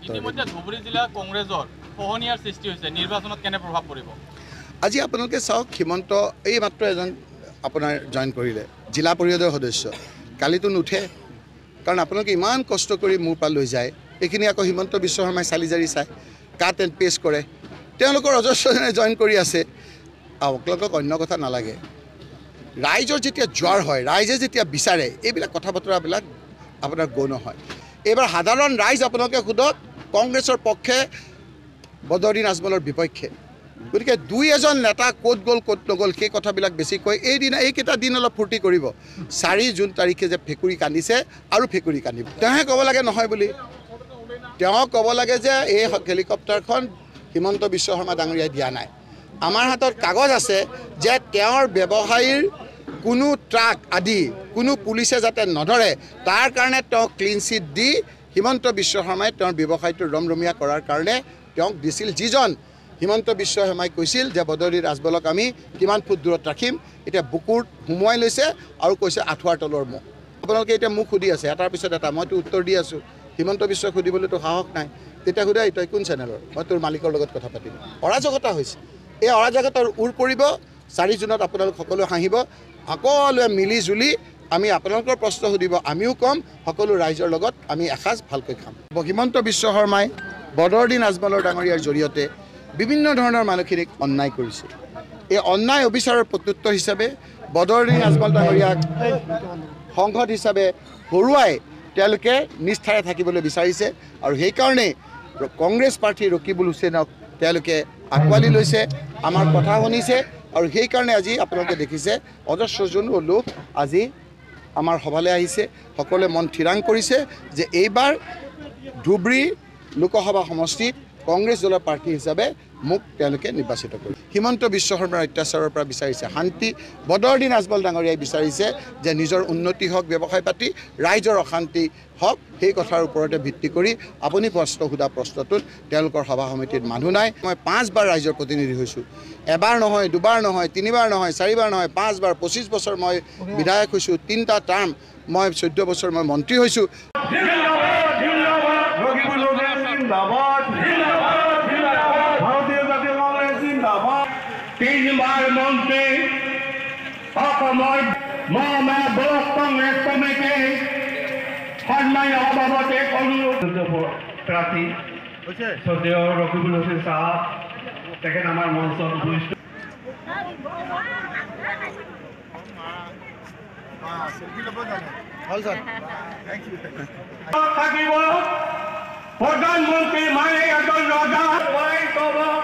ইতিমধ্যে ধুবুৰী জিলা কংগ্ৰেছৰ খহনীয়াৰ সৃষ্টি হৈছে নিৰ্বাচনত কেনে প্ৰভাৱ পৰিব আজি আপোনালোকে চাওক হিমন্ত এই মাত্ৰ এজন আপোনাৰ জইন কৰিলে জিলা পৰিষদৰ সদস্য কালিতো নুঠে কাৰণ আপোনালোকে ইমান কষ্ট কৰি মোৰ পৰা লৈ যায় এইখিনি আকৌ হিমন্ত বিশ্ব শৰ্মাই চালিজাৰি চায় কাট এণ্ড পেষ্ট কৰে তেওঁলোকৰ অজস্ৰজনে জইন কৰি আছে আপোনালোকক অন্য কথা নালাগে ৰাইজৰ যেতিয়া জ্বৰ হয় ৰাইজে যেতিয়া বিচাৰে এইবিলাক কথা বতৰাবিলাক আপোনাৰ গৌণ হয় এইবাৰ সাধাৰণ ৰাইজ আপোনালোকে সোধক কংগ্ৰেছৰ পক্ষে বদৰুদ্দিন আজমলৰ বিপক্ষে গতিকে দুই এজন নেতা ক'ত গ'ল ক'ত নগ'ল সেই কথাবিলাক বেছিকৈ এইকেইটা দিন অলপ ফূৰ্তি কৰিব 4 জুন তাৰিখে যে ফেকুৰি কান্দিছে আৰু ফেকুৰি কান্দিব তেওঁহে ক'ব লাগে নহয় বুলি তেওঁ ক'ব লাগে যে এই হেলিকপ্টাৰখন হিমন্ত বিশ্ব শৰ্মা ডাঙৰীয়াই দিয়া নাই আমাৰ হাতত কাগজ আছে যে তেওঁৰ ব্যৱসায়ীৰ কোনো ট্ৰাক আদি কোনো পুলিচে যাতে নধৰে তাৰ কাৰণে তেওঁ ক্লিন চিট দি হিমন্ত বিশ্ব শৰ্মাই তেওঁৰ ব্যৱসায়টো ৰমৰমীয়া কৰাৰ কাৰণে তেওঁক দিছিল যিজন হিমন্ত বিশ্ব শৰ্মাই কৈছিল যে বদৰুদ্দিন আজমলক আমি কিমান ফুট দূৰত ৰাখিম এতিয়া বুকুত সোমোৱাই লৈছে আৰু কৈছে আঁঠুৱাৰ তলৰ মুখ আপোনালোকে এতিয়া মোক সুধি আছে এটাৰ পিছত এটা মইতো উত্তৰ দি আছোঁ হিমন্ত বিশ্বক সুধিবলৈতো সাহস নাই তেতিয়া সোধে তই কোন চেনেলৰ মই তোৰ মালিকৰ লগত কথা পাতিম অৰাজকতা হৈছে এই অৰাজকতাৰ উৰ পৰিব 4 জুনত আপোনালোক সকলো হাঁহিব সকলোৱে মিলি জুলি আমি আপোনালোকৰ প্ৰশ্ন সুধিব আমিও কম সকলো ৰাইজৰ লগত আমি এসাঁজ ভালকৈ খাম হিমন্ত বিশ্ব শৰ্মাই বদৰুদ্দিন আজমলৰ ডাঙৰীয়াৰ জৰিয়তে বিভিন্ন ধৰণৰ মানুহখিনিক অন্যায় কৰিছে এই অন্যায় অবিচাৰৰ প্ৰত্যুত্তৰ হিচাপে বদৰুদ্দিন আজমল ডাঙৰীয়াক সংসদ হিচাপে হৰুৱাই তেওঁলোকে নিষ্ঠাৰে থাকিবলৈ বিচাৰিছে আৰু সেইকাৰণে কংগ্ৰেছ প্ৰাৰ্থী ৰকিবুল হুছেইনক তেওঁলোকে আঁকোৱালি লৈছে আমাৰ কথা শুনিছে আৰু সেইকাৰণে আজি আপোনালোকে দেখিছে অজস্ৰজন লোক আজি আমাৰ সভালৈ আহিছে সকলোৱে মন থিৰাং কৰিছে যে এইবাৰ ধুবুৰী লোকসভা সমষ্টিত কংগ্ৰেছ দলৰ প্ৰাৰ্থী হিচাপে মোক তেওঁলোকে নিৰ্বাচিত কৰি হিমন্ত বিশ্ব শৰ্মাৰ অত্যাচাৰৰ পৰা বিচাৰিছে শান্তি বদৰুদ্দিন আজমল ডাঙৰীয়াই বিচাৰিছে যে নিজৰ উন্নতি হওক ব্যৱসায় পাতি ৰাইজৰ অশান্তি হওক সেই কথাৰ ওপৰতে ভিত্তি কৰি আপুনি প্ৰশ্ন সোধা প্ৰশ্নটোত তেওঁলোকৰ সভা সমিতিত মানুহ নাই মই 5 বাৰ ৰাইজৰ প্ৰতিনিধি হৈছোঁ এবাৰ নহয় দুবাৰ নহয় তিনিবাৰ নহয় 4 বাৰ নহয় 5 বাৰ 25 বছৰ মই বিধায়ক হৈছোঁ 3টা টাৰ্ম মই 14 বছৰ মই মন্ত্ৰী হৈছোঁ তিনবাৰ মন্ত্ৰী অসমৰ মমা ব্লক কংগ্ৰেছ কমিটি সন্মানীয় সভাপতি প্ৰাৰ্থী শ্ৰদ্ধেয় ৰকিবুল হুছেইন চাহাব তেখেত আমাৰ মঞ্চত উপস্থিত থাকিব প্ৰধানমন্ত্ৰী মানে এজন ৰজা